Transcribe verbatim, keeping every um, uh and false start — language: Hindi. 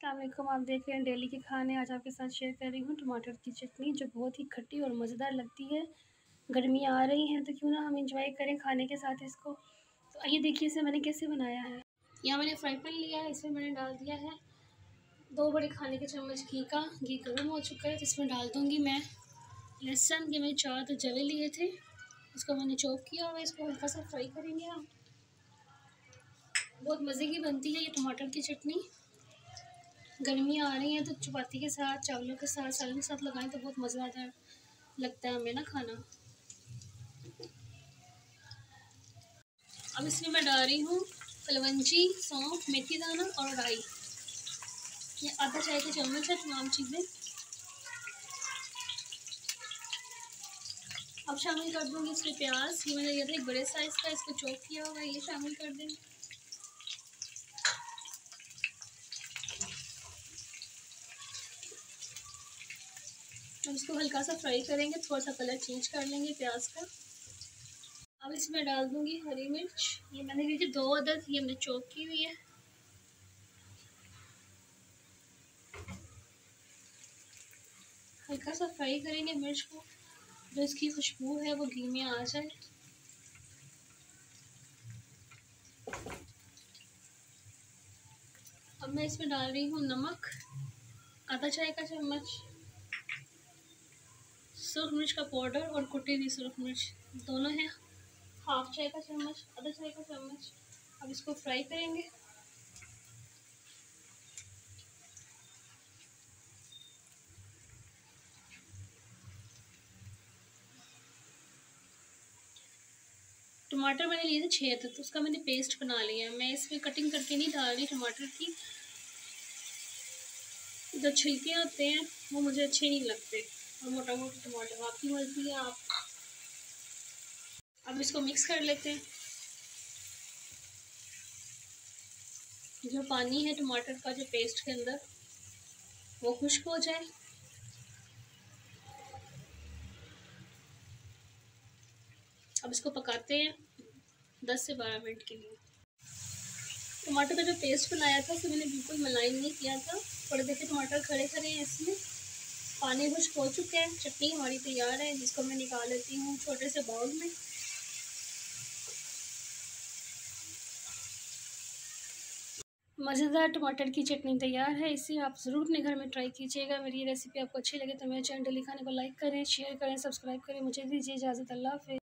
अस्सलाम वालेकुम। आप देख रहे हैं डेली के खाने। आज आपके साथ शेयर कर रही हूँ टमाटर की चटनी, जो बहुत ही खट्टी और मज़ेदार लगती है। गर्मियाँ आ रही हैं तो क्यों ना हम इंजॉय करें खाने के साथ इसको। तो आइए देखिए इसे मैंने कैसे बनाया है। यहाँ मैंने फ्राई पैन लिया है, इसमें मैंने डाल दिया है दो बड़े खाने के चम्मच घी का। घी गर्म हो चुका है तो इसमें डाल दूँगी मैं लहसुन के। मैंने चार तो जवे लिए थे, इसको मैंने चॉप किया हुआ है। इसको हल्का सा फ्राई करेंगे हम। बहुत मज़े की बनती है ये टमाटर की चटनी। गर्मियाँ आ रही हैं तो चपाती के साथ, चावलों के साथ, सलाद के साथ लगाएं तो बहुत मज़ेदार लगता है हमें ना खाना। अब इसमें मैं डाल रही हूँ कलवंजी, सौंफ, मेथी दाना और राई। ये आधा चाय का चम्मच है तमाम चीज़ें। अब शामिल कर दूँगी इसमें प्याज। ये मैंने लिया था एक बड़े साइज़ का, इसको चॉप किया हुआ है, ये शामिल कर देंगे। अब इसको हल्का सा फ्राई करेंगे, थोड़ा सा कलर चेंज कर लेंगे प्याज का। अब इसमें डाल दूंगी हरी मिर्च। ये मैंने ली थी दो अदद, ये हमने चॉप की हुई है। हल्का सा फ्राई करेंगे मिर्च को, जो इसकी खुशबू है वो घी में आ जाए। अब मैं इसमें डाल रही हूँ नमक, आधा चाय का चम्मच, सुरख मिर्च का पाउडर और कुटी हुई सुरख मिर्च दोनों है, हाफ चाय का चम्मच, आधा चाय का चम्मच। अब इसको फ्राई करेंगे। टमाटर मैंने लिए थे छः तक, तो उसका मैंने पेस्ट बना लिया है। मैं इसमें कटिंग करके नहीं डाल रही टमाटर की। जो छिलके होते हैं वो मुझे अच्छे नहीं लगते, और मोटा मोटा टमाटर आपकी मर्जी है आप। अब इसको मिक्स कर लेते हैं। जो पानी है टमाटर का, जो पेस्ट के अंदर, वो खुश्क हो जाए। अब इसको पकाते हैं दस से बारह मिनट के लिए। टमाटर का जो पेस्ट बनाया था उसे मैंने बिल्कुल मलाई नहीं किया था। थोड़े देखे टमाटर खड़े खड़े हैं इसमें। पानी खुश्क हो चुका है, चटनी हमारी तैयार है, जिसको मैं निकाल लेती हूँ छोटे से बाउल में। मज़ेदार टमाटर की चटनी तैयार है। इसे आप ज़रूर अपने घर में ट्राई कीजिएगा। मेरी ये रेसिपी आपको अच्छी लगे तो मेरे चैनल डेली खाने को लाइक करें, शेयर करें, सब्सक्राइब करें। मुझे दीजिए इजाज़त। अल्लाह हाफ़िज़।